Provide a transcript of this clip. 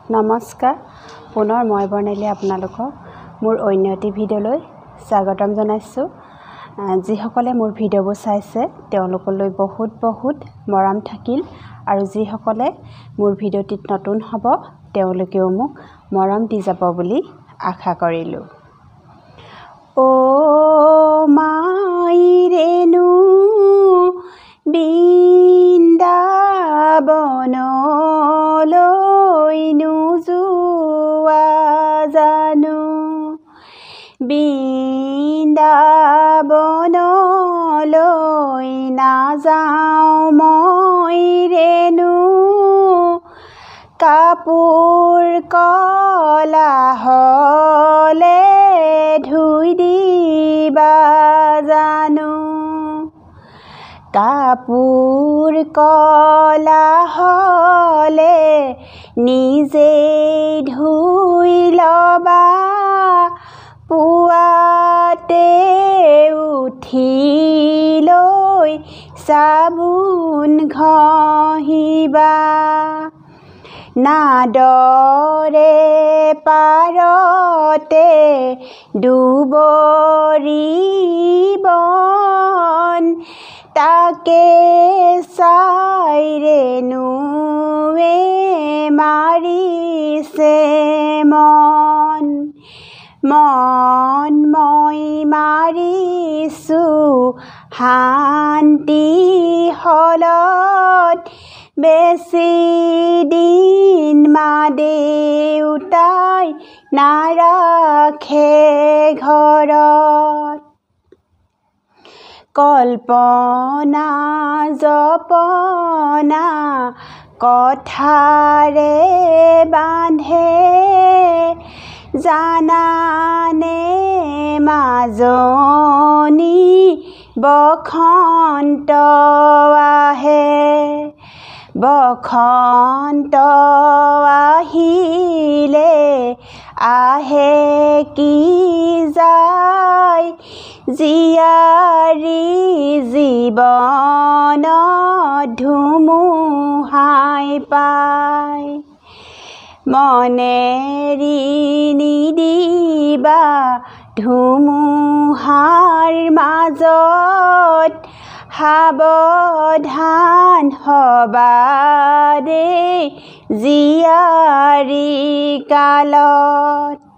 নমস্কাৰ পুনৰ মই বৰ্ণালী আপোনালোকক মোৰ অন্য এটি ভিডিঅ'লৈ স্বাগতম জনাইছোঁ। যিসকলে মোৰ ভিডিঅ'বোৰ চাইছে তেওঁলোকলৈ বহুত বহুত মৰম থাকিল আৰু যিসকলে মোৰ ভিডিঅ'টিত নতুন হ'ব তেওঁলোকেও মোক মৰম দি যাব বুলি আশা কৰিলোঁ। ও মাই ৰেণু বৃন্দাবনলৈ নোযোৱা জানো, বৃন্দাবনলৈ নাযাওঁ মই ৰেণু, কাপোৰ কলা হ'লে ধুই দিবা জানো, কাপোৰ কলা হ'লে নিজেই ধুই ল'বা, পুৱাতে উঠি লৈ চাবোন ঘঁহিবা, নাদৰে পাৰতে দুবৰি বন, তাকে চাই ৰেণুৱে মাৰিছে মন, মন মই মাৰিছোঁ শান্তি হলত, বেছি দিন মা দেউতাই নাৰাখে ঘৰত, কল্পনা জপনা কথাৰে বান্ধে, জানানে মাজনী বসন্ত আহে, বসন্ত আহিলে আহে কি যায়, জীয়াৰী জীৱনত ধুমুহাই পায়, মনেৰি নিদিবা ধুমুহাৰ মাজত, সাৱধান হ'বা দেই জীয়াৰী কালত।